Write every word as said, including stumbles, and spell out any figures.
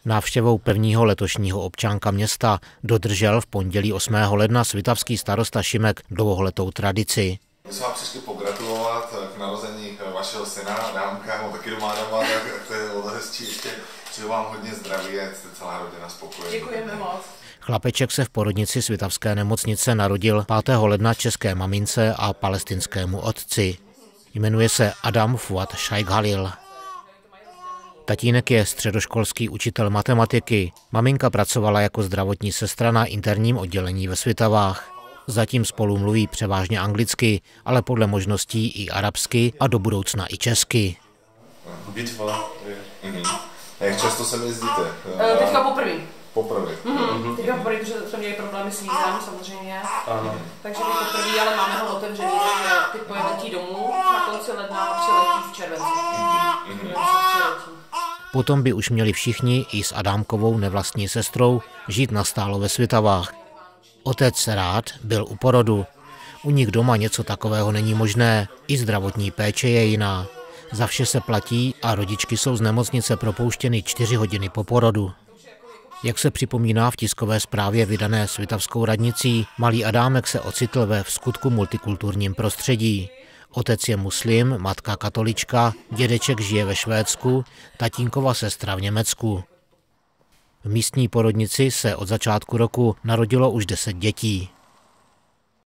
Návštěvou prvního letošního občanka města dodržel v pondělí osmého ledna svitavský starosta Šimek dlouholetou tradici. My jsme vám přišli pogratulovat k narození vašeho syna, Dámka, ho taky doma doma, tak to je hezčí ještě. Přeju vám hodně zdraví a jste celá rodina spokojená. Děkujeme moc. Chlapeček se v porodnici svitavské nemocnice narodil pátého ledna české mamince a palestinskému otci. Jmenuje se Adam Fuad Shaikh Halil. Tatínek je středoškolský učitel matematiky. Maminka pracovala jako zdravotní sestra na interním oddělení ve Svitavách. Zatím spolu mluví převážně anglicky, ale podle možností i arabsky a do budoucna i česky. Bitva. Mhm. Jak často sem jezdíte? Uh, teďka poprvé. Poprvé. Mm-hmm. Teďka poprvé, protože jsme měli problémy s vízem samozřejmě. Aha. Takže teď poprvé, ale máme ho otevřený, takže teď pojednutí domů na konci ledna a přiletí v červenci. Mm-hmm. Potom by už měli všichni i s Adámkovou nevlastní sestrou žít nastálo ve Svitavách. Otec rád byl u porodu. U nich doma něco takového není možné, i zdravotní péče je jiná. Za vše se platí a rodičky jsou z nemocnice propouštěny čtyři hodiny po porodu. Jak se připomíná v tiskové zprávě vydané svitavskou radnicí, malý Adámek se ocitl ve vskutku multikulturním prostředí. Otec je muslim, matka katolička, dědeček žije ve Švédsku, tatínkova sestra v Německu. V místní porodnici se od začátku roku narodilo už deset dětí.